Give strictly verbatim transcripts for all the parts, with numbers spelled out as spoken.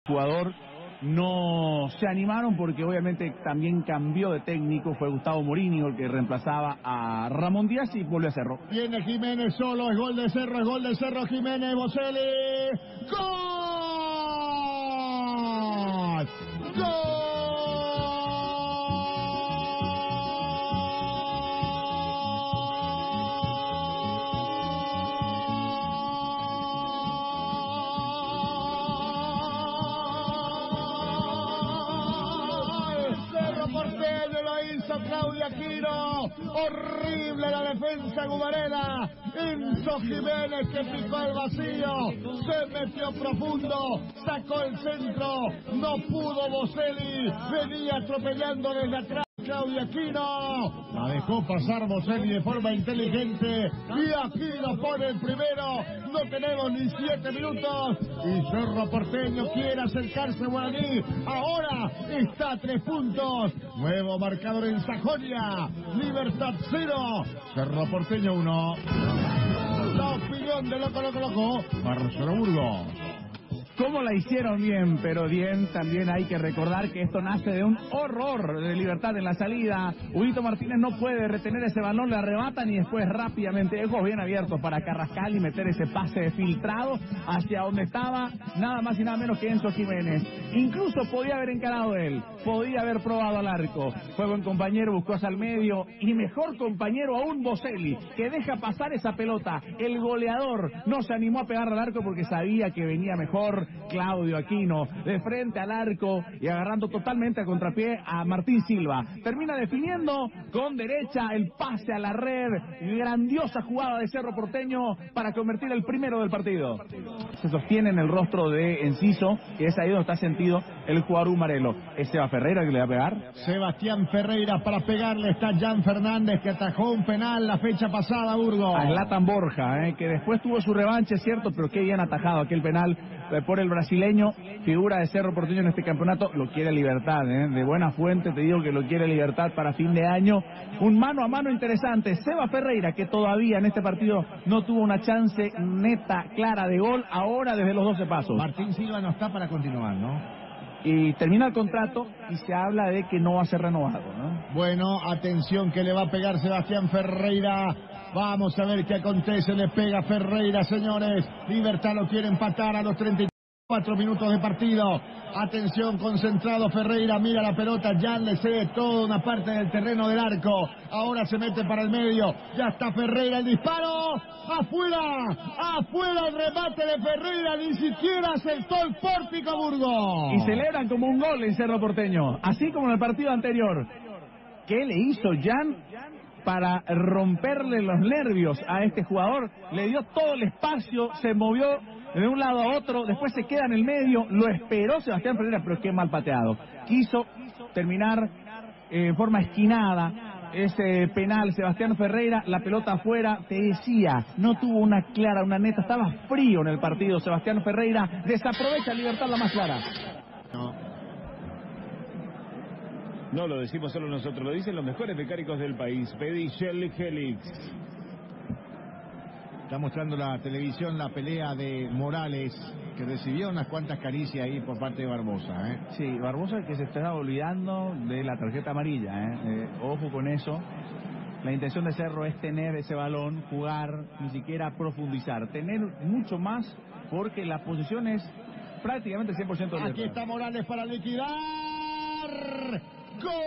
Jugador no se animaron porque obviamente también cambió de técnico, fue Gustavo Morini el que reemplazaba a Ramón Díaz y volvió a Cerro. Viene Jiménez solo, es gol de Cerro, es gol de Cerro, Jiménez, Boselli, ¡gol! ¡Gol! Porteño lo hizo Claudio Aquino, horrible la defensa gumarela, Enzo Jiménez que picó el vacío, se metió profundo, sacó el centro, no pudo Boselli, venía atropellando desde atrás Claudio Aquino, la dejó pasar Boselli de forma inteligente y Aquino pone el primero, no tenemos ni siete minutos y Cerro Porteño quiere acercarse a Guaraní, ahora está a tres puntos, nuevo marcador en Sajonia, Libertad cero, Cerro Porteño uno. La opinión de Loco Loco Loco, Marcelo Burgos. ¿Cómo la hicieron bien? Pero bien, también hay que recordar que esto nace de un horror de Libertad en la salida. Huguito Martínez no puede retener ese balón, le arrebatan y después rápidamente dejó bien abierto para Carrascal y meter ese pase filtrado hacia donde estaba nada más y nada menos que Enzo Jiménez. Incluso podía haber encarado él, podía haber probado al arco. Fue buen compañero, buscó hacia el medio y mejor compañero aún Boselli, que deja pasar esa pelota. El goleador no se animó a pegar al arco porque sabía que venía mejor Claudio Aquino, de frente al arco y agarrando totalmente a contrapié a Martín Silva. Termina definiendo con derecha el pase a la red. Grandiosa jugada de Cerro Porteño para convertir el primero del partido. Se sostiene en el rostro de Enciso, que es ahí donde está sentido el jugador humarelo. ¿Es Seba Ferreira que le va a pegar? Sebastián Ferreira para pegarle, está Jan Fernández que atajó un penal la fecha pasada, Burgos. A Zlatan Borja, eh, que después tuvo su revanche, cierto, pero qué bien atajado aquel penal por el brasileño, figura de Cerro Porteño en este campeonato. Lo quiere Libertad, ¿eh? De buena fuente te digo que lo quiere Libertad para fin de año. Un mano a mano interesante. Seba Ferreira, que todavía en este partido no tuvo una chance neta, clara de gol, ahora desde los doce pasos. Martín Silva no está para continuar, ¿no? Y termina el contrato y se habla de que no va a ser renovado, ¿no? Bueno, atención que le va a pegar Sebastián Ferreira. Vamos a ver qué acontece, le pega Ferreira, señores. Libertad lo quiere empatar a los treinta y cuatro minutos de partido. Atención, concentrado Ferreira, mira la pelota, ya le cede toda una parte del terreno del arco. Ahora se mete para el medio, ya está Ferreira, el disparo, afuera, afuera el remate de Ferreira, ni siquiera acertó el pórtico Burgos. Y celebran como un gol en Cerro Porteño, así como en el partido anterior. ¿Qué le hizo Jan para romperle los nervios a este jugador? Le dio todo el espacio, se movió de un lado a otro, después se queda en el medio, lo esperó Sebastián Ferreira, pero qué mal pateado. Quiso terminar eh, en forma esquinada ese penal Sebastián Ferreira, la pelota afuera, te decía, no tuvo una clara, una neta, estaba frío en el partido Sebastián Ferreira, desaprovecha Libertad la más clara. No. No lo decimos solo nosotros, lo dicen los mejores mecánicos del país. Pedí Shell Helix. Está mostrando la televisión la pelea de Morales, que recibió unas cuantas caricias ahí por parte de Barbosa, ¿eh? Sí, Barbosa que se está olvidando de la tarjeta amarilla, ¿eh? Eh, ojo con eso. La intención de Cerro es tener ese balón, jugar, ni siquiera profundizar, tener mucho más porque la posición es prácticamente cien por ciento de Aquí está Morales para liquidar. ¡Gol!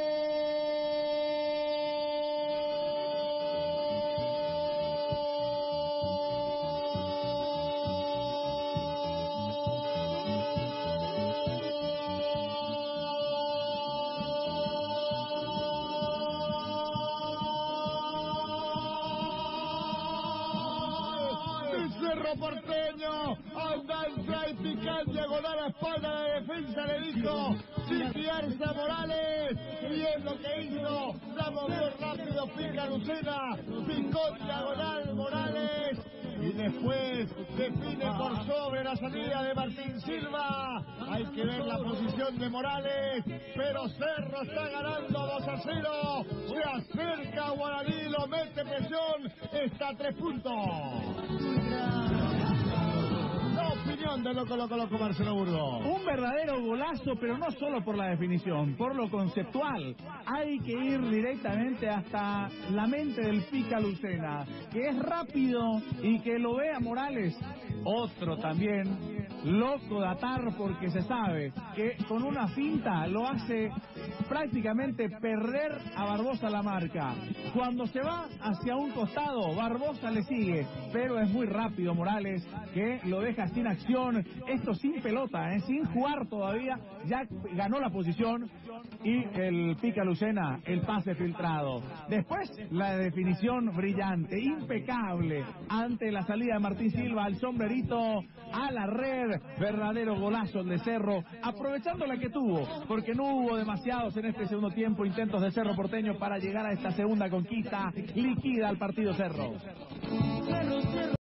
Cerro Porteño, andanza y picar diagonal a espalda de defensa, le dijo sitiarse a Morales, bien lo que hizo, la movió rápido, pica Lucena, picó diagonal Morales y después define por sobre la salida de Martín Silva. Hay que ver la posición de Morales, pero Cerro está ganando dos a cero, se acerca a Guaraní, lo mete presión, está a tres puntos. La opinión Grande, loco, loco, loco, Marcelo Burgo. Un verdadero golazo, pero no solo por la definición, por lo conceptual. Hay que ir directamente hasta la mente del Pica Lucena, que es rápido y que lo vea Morales. Otro también, loco de atar, porque se sabe que con una finta lo hace prácticamente perder a Barbosa la marca. Cuando se va hacia un costado, Barbosa le sigue, pero es muy rápido Morales, que lo deja sin acción, esto sin pelota, ¿eh? Sin jugar todavía, ya ganó la posición y el Pica Lucena, el pase filtrado. Después, la definición brillante, impecable, ante la salida de Martín Silva, al sombrerito, a la red, verdadero golazo el de Cerro, aprovechando la que tuvo, porque no hubo demasiados en este segundo tiempo intentos de Cerro Porteño para llegar a esta segunda conquista, liquida al partido Cerro.